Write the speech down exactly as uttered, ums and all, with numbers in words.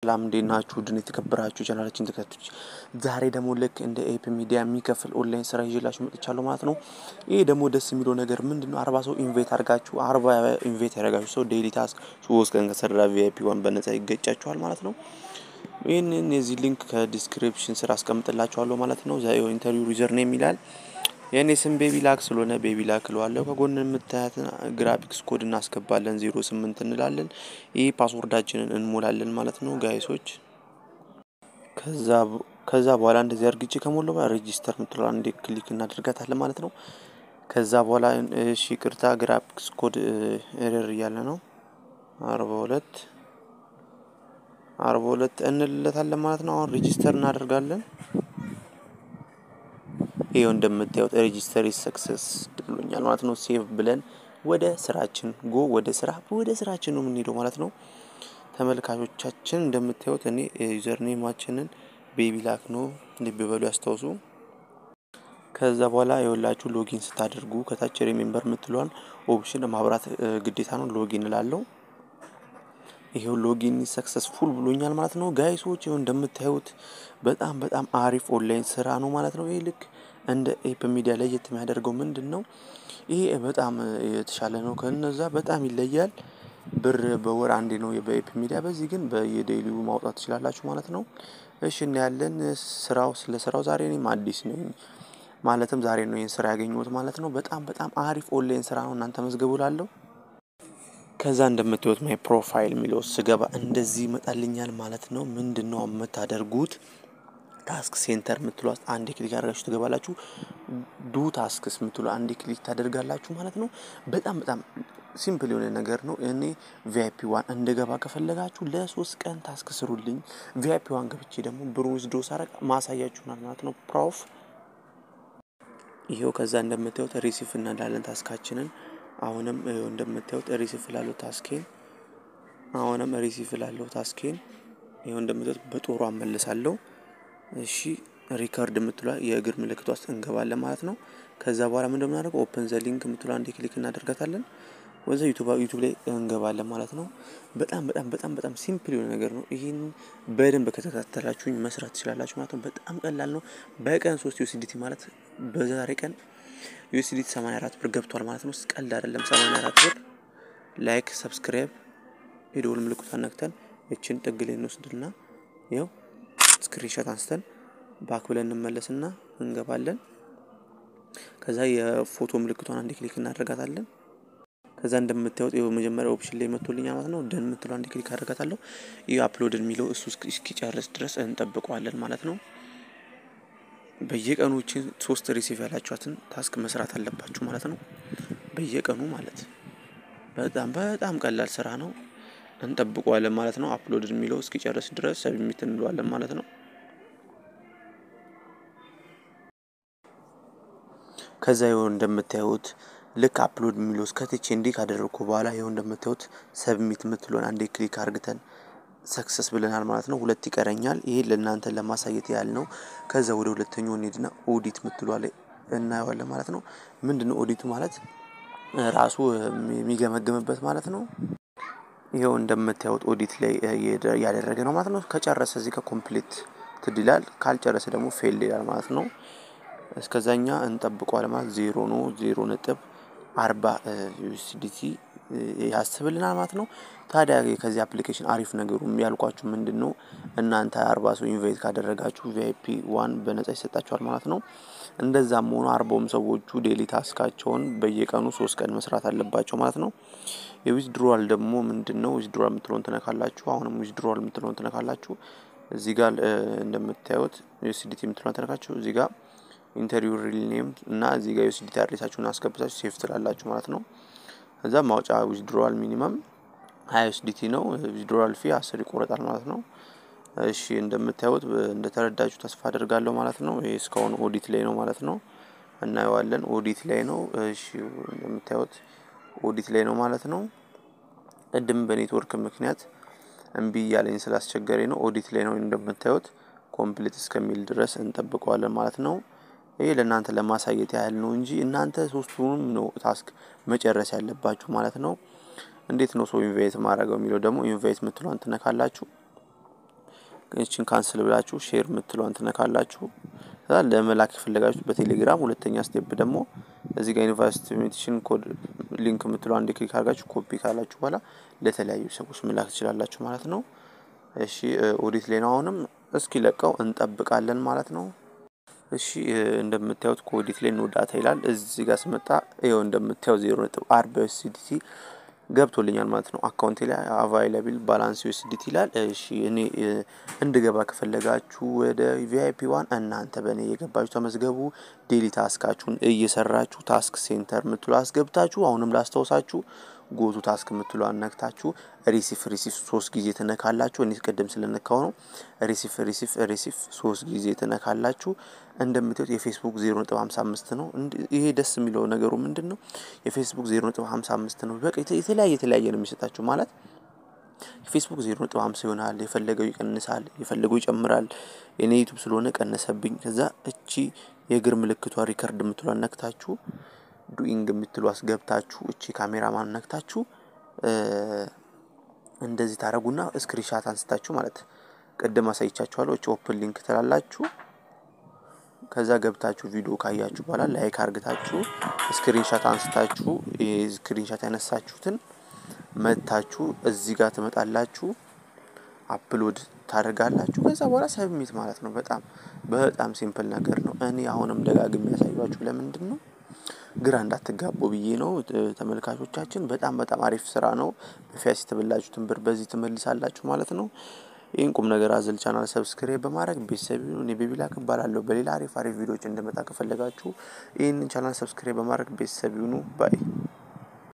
ሰላም እንዴናችሁ ድን የተከበራችሁ ቻናላችን ተከታታዮች ዛሬ ደግሞ ልክ እንደ ኤፒ ሚዲያ የሚከፍል ኦንላይን ስራ ይዤላችሁ መጥቻለሁ ማለት ነው። ይሄ ደግሞ ደስ የሚለው ነገር ምንድነው አርባ ሰው ኢንቫይት አድርጋችሁ አርባ ኢንቫይት ያደርጋችሁ ሰው ዴይሊ ታስክ ሶስት ቀን ከሰራ ቪአይፒ ዋን በነፃ ይገጫችኋል ማለት ነው። ይሄንን የዚህ ሊንክ ከዲስክሪፕሽን ስር አስቀምጥላችኋለሁ ማለት ነው። ዛሬ ኢንተርቪው ዩዘር ኔም ይላል የኔ ስም ቤቢ ላክ ስለሆነ ቤቢ ላክ ለዋለሁ ከጎን የምታያትን ግራፊክስ ኮድ እናስገባለን ዜሮ ስምንት እንላለን ይሄ ፓስወርዳችንን እንሞላለን ማለት ነው ጋይሶች። ከዛ ከዛ በኋላ እንደዚህ አርግጬ ከሞላው በኋላ ሬጂስተር ምትለው አንዴ ክሊክ እናደርጋታለን ማለት ነው። ከዛ በኋላ እሺ ይቅርታ ግራፊክስ ኮድ ኤረር እያለ ነው አርባ ሁለት አርባ ሁለት እንልለታለን ማለት ነው። አሁን ሬጂስተር እናደርጋለን። ይሄው እንደምታዩት ሬጂስተር ሰክሰስ ብሎኛል ማለት ነው። ሴቭ ብለን ወደ ስራችን ጎ ወደ ስራ ወደ ስራችን ነው የምንሄደው ማለት ነው። ተመልካቾቻችን እንደምታዩት እኔ ዩዘር ኔማችንን ቤቢ ላክ ነው እንዲበሉ ያስታውሱ። ከዛ በኋላ ይወላችሁ ሎጊን ስታደርጉ ከታች ሪሜምበር ምትሏን ኦፕሽን ማብራት ግዴታ ነው ሎጊን እላለሁ። ይሄው ሎጊን ሰክሰስፉል ብሎኛል ማለት ነው ጋይሶች። ይሄው እንደምታዩት በጣም በጣም አሪፍ ኦንላይን ስራ ነው ማለት ነው። ይሄ ልክ እንደ ኤፕ ሚዲያ ላይ የሚያደርገው ምንድነው? ይሄ በጣም የተሻለ ነው ከነዛ በጣም ይለያል። ብር በወር አንዴ ነው በኤፕ ሚዲያ በዚህ ግን በየዴይሊው ማውጣት ትችላላችሁ ማለት ነው። እሺ እናያለን ስራው ስለ ስራው ዛሬ ነኝ አዲስ ነኝ ማለትም ዛሬ ነው ይሄን ስራ ያገኘሁት ማለት ነው። በጣም በጣም አሪፍ ኦንላይን ስራ ነው እናንተ መዝገቡላለሁ። ከዛ እንደምታዩት ማይ ፕሮፋይል ሚለው ስገባ እንደዚህ ይመጣልኛል ማለት ነው። ምንድነው የምታደርጉት? ታስክ ሴንተር ምትሏት አንዴ ክሊክ አድርጋችሁ ትገባላችሁ። ዱ ታስክስ ምትሏ አንዴ ክሊክ ታደርጋላችሁ ማለት ነው። በጣም በጣም ሲምፕል የሆነ ነገር ነው። እኔ ቪአይፒ ዋን እንደገባ ከፈለጋችሁ ለሶስት ቀን ታስክ ስሩልኝ ቪአይፒ ዋን ገብቼ ደግሞ ብሩዝ ዶስ አረጋ ማሳያችሁ ማለት ነው። ፕሮፍ ይሄው ከዛ እንደምታዩት ሪሲቭ እናዳለን ታስካችንን አሁንም እንደምታዩት ሪሲቭ ላለው ታስኬን አሁንም ሪሲቭ ላለው ታስኬን ይሄው እንደምታዩት በጦሩ አመለሳለሁ። እሺ ሪካርድ ምትሏ የእግር ምልክት ውስጥ እንገባለን ማለት ነው። ከዛ በኋላ ምን እንደምናደርገው ኦፕን ዘ ሊንክ ምትሏ አንዴ ክሊክ እናደርጋታለን ወዘ ዩቲዩብ ዩቲዩብ ላይ እንገባለን ማለት ነው። በጣም በጣም በጣም በጣም ሲምፕል የሆነ ነገር ነው። ይሄን በደንብ ከተከታተላችሁኝ መስራት ትችላላችሁ ማለት ነው። በጣም ቀላል ነው። በቀን ሶስት ዩኤስዲቲ ማለት በዛሬ ቀን ዩኤስዲቲ ሰማንያ አራት ብር ገብቷል ማለት ነው። ቀልድ አይደለም ሰማንያ አራት ብር። ላይክ ሰብስክራይብ የደወል ምልክቱን ነክተን እቺን ጥግ ላይ እንወስድና ይሄው ስክሪንሾት አንስተን ባክ ብለን እንመለስና እንገባለን። ከዛ የፎቶ ምልክቱን አንዴ ክሊክ እናደርጋታለን። ከዛ እንደምታዩት ይሄው መጀመሪያ ኦፕሽን ላይ መጥቶልኛል ማለት ነው። ደን ምትለው አንዴ ክሊክ አደርጋታለሁ። ይሄ አፕሎድ የሚለው እሱ እስኪጨርስ ድረስ እንጠብቀዋለን ማለት ነው። በየቀኑችን ሶስት ሪሲቭ ያላችኋትን ታስክ መስራት አለባችሁ ማለት ነው። በየቀኑ ማለት በጣም በጣም ቀላል ስራ ነው። እንጠብቀዋለን ማለት ነው። አፕሎድ የሚለው እስኪጨርስ ድረስ ሰብሚት እንለዋለን ማለት ነው። ከዛ ይሄው እንደምታዩት ልክ አፕሎድ የሚለው እስከተቼ እንዲ ካደረኩ በኋላ ይሄው እንደምታዩት ሰብሚት ምትሉን አንዴ ክሊክ አርግተን ሰክሰስ ብለናል ማለት ነው። ሁለት ይቀረኛል ይሄ ለእናንተ ለማሳየት ያህል ነው። ከዛ ወደ ሁለተኛው እንሂድና ኦዲት ምትሏ ላይ እናየዋለን ማለት ነው። ምንድነው ኦዲቱ ማለት? ራሱ የሚገመግምበት ማለት ነው። ይሄው እንደምታዩት ኦዲት ላይ ያደረገ ነው ማለት ነው። ከጨረሰ እዚህ ከኮምፕሊት ትድላል ካልጨረሰ ደግሞ ፌል ይላል ማለት ነው። እስከዛኛ እንጠብቀዋለን ማለት ዜሮ ነው ዜሮ ነጥብ አርባ ዩኤስዲቲ ያስብልናል ማለት ነው። ታዲያ ከዚህ አፕሊኬሽን አሪፍ ነገሩ የሚያልቋችሁ ምንድነው? እናንተ አርባ ሰው ኢንቫይት ካደረጋችሁ ቪአይፒ ዋን በነፃ ይሰጣችኋል ማለት ነው። እንደዛም ሆኖ አርባውም ሰዎቹ ዴሊ ታስካቸውን በየቀኑ ሶስት ቀን መስራት አለባቸው ማለት ነው። የዊዝድሮዋል ደግሞ ምንድነው? ዊዝድሮዋል ምትሉን ተነካላችሁ አሁንም ዊዝድሮዋል ምትሉን ተነካላችሁ እዚህ ጋር እንደምታዩት ዩኤስዲቲ ምትሉን ተነካችሁ እዚህ ጋር ኢንተርቪው ሪል ኔም እና እዚህ ጋር ዩኤስዲቲ አድሬሳችሁን አስገብታችሁ ሴቭ ትላላችሁ ማለት ነው። ከዛ ማውጫ ዊዝድሮዋል ሚኒመም ሃያ ዩኤስዲቲ ነው ዊዝድሮዋል ፊ አስር ይቆረጣል ማለት ነው። እሺ እንደምታዩት እንደተረዳችሁ ተስፋ አደርጋለሁ ማለት ነው። ይሄ እስካሁን ኦዲት ላይ ነው ማለት ነው። እናየዋለን ኦዲት ላይ ነው። እሺ እንደምታዩት ኦዲት ላይ ነው ማለት ነው። ቅድም በኔትወርክ ምክንያት እምቢ ያለኝ ስላስቸገረኝ ነው ኦዲት ላይ ነው እንደምታዩት ኮምፕሊት እስከሚል ድረስ እንጠብቀዋለን ማለት ነው። ይሄ ለእናንተ ለማሳየት ያህል ነው እንጂ እናንተ ሶስቱንም ነው ታስክ መጨረስ ያለባችሁ ማለት ነው። እንዴት ነው ሰው ኢንቫይት ማድረግ የሚለው ደግሞ ኢንቫይት ምትሉን ተነካላችሁ እቺን ካንስል ብላችሁ ሼር የምትሏን ትነካላችሁ ከዛ ለመላክ ፈለጋችሁ በቴሌግራም ሁለተኛ ስቴፕ ደግሞ እዚህ ጋር ኢንቨስትሜንት ኮድ ሊንክ የምትሏን አንድ ክሊክ አድርጋችሁ ኮፒ ካላችሁ በኋላ ለተለያዩ ሰዎች መላክ ትችላላችሁ ማለት ነው እሺ ኦዲት ላይ ነው አሁንም እስኪ ለቀው እንጠብቃለን ማለት ነው እሺ እንደምታዩት ኮዲት ላይ ነው ዳታ ይላል እዚህ ጋር ስመጣ ይሄው እንደምታዩት ዜሮ ነጥብ አርባ ዩኤስዲቲ ገብቶልኛል ማለት ነው አካውንቴ ላይ አቫይላብል ባላንስ ዩኤስዲቲ ይላል እሺ እኔ እንድገባ ከፈለጋችሁ ወደ ቪአይፒ ዋን እናንተ በኔ የገባችሁ ተመዝገቡ ዴሊ ታስካችሁን እየሰራችሁ ታስክ ሴንተር ምትሉ አስገብታችሁ አሁንም ላስተውሳችሁ ጎቱ ታስክ ምትሉ አነክታችሁ ሪሲፍ ሪሲፍ ሶስት ጊዜ ተነካላችሁ እኔ ቀደም ስለነካው ነው ሪሲፍ ሪሲፍ ሪሲፍ ሶስት ጊዜ ተነካላችሁ እንደምትዩት የፌስቡክ ዜሮ ነጥብ ሃምሳ አምስት ነው ይሄ ደስ የሚለው ነገሩ ምንድነው የፌስቡክ ዜሮ ነጥብ ሃምሳ አምስት ነው በቃ የተለያየ የተለያየ ነው የሚሰጣችሁ ማለት ፌስቡክ ዜሮ ነጥብ ሃምሳ ይሆናል የፈለገው ይቀንሳል የፈለገው ይጨምራል እኔ ዩቲዩብ ስለሆነ ቀነሰብኝ ከዛ እቺ የግር ምልክቷ ሪከርድ ምትሉ አነክታችሁ ዱኢንግ ምትሉ አስገብታችሁ እቺ ካሜራማን ነክታችሁ እንደዚህ ታረጉና ስክሪንሻት አንስታችሁ ማለት ቀደም አሳይቻችኋለሁ እቺ ኦፕን ሊንክ ተላላችሁ ከዛ ገብታችሁ ቪዲዮ ካያችሁ በኋላ ላይክ አርግታችሁ ስክሪንሻት አንስታችሁ ስክሪንሻት ያነሳችሁትን መታችሁ እዚህ ጋር ተመጣላችሁ አፕሎድ ታደርጋላችሁ ከዛ በኋላ ሰብሚት ማለት ነው በጣም በጣም ሲምፕል ነገር ነው እኔ አሁንም ደጋግሜ ያሳያችሁ ለምንድን ነው ግራ እንዳትጋቡ ብዬ ነው ተመልካቾቻችን በጣም በጣም አሪፍ ስራ ነው በፊያስ ተበላችሁትን ብር በዚህ ተመልሳላችሁ ማለት ነው ይሄን ቁም ነገር አዘል ቻናል ሰብስክራይብ በማድረግ ቤተሰብ ይሁን የቤቢላክ ባላለው በሌላ አሪፍ አሪፍ ቪዲዮዎች እንደመጣ ከፈለጋችሁ ይሄንን ቻናል ሰብስክራይብ በማድረግ ቤተሰብ ይሁኑ ባይ